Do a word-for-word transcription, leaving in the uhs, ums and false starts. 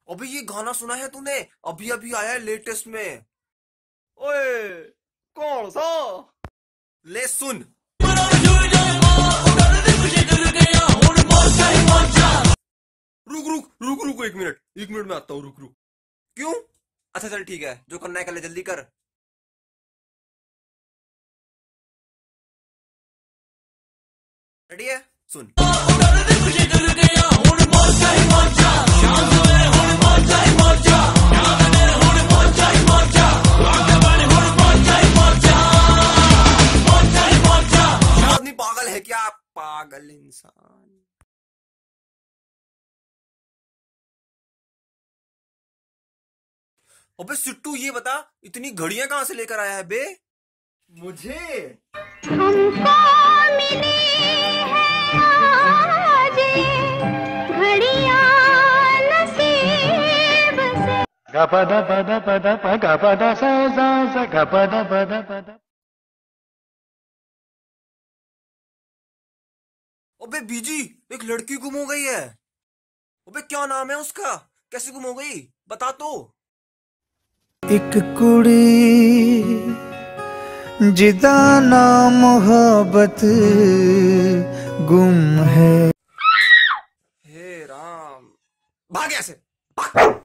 अबे ये गाना सुना है तूने? अभी अभी आया है लेटेस्ट में। ओए कौन सा? ले सुन। रुक रुक रुक रुक एक मिनट एक मिनट में आता हूँ। रुक रुक। क्यों? अच्छा चल ठीक है, जो करना है कर ले, जल्दी कर। रेडी है? सुन। आदमी पागल है क्या? पागल इंसान। अबे सिट्टू ये बता, इतनी घड़ियां कहां से लेकर आया है बे? मुझे हमको मिली है आज घड़ियां नसीब से। गपदा पदा पदा प गपदा सा सा सा गपदा पदा पदा। अबे बीजी, एक लड़की गुम हो गई है। अबे क्या नाम है उसका? कैसे गुम हो गई बता तो। एक कुड़ी जिदा ना मोहब्बत गुम है। हे राम, भाग ऐसे भाग।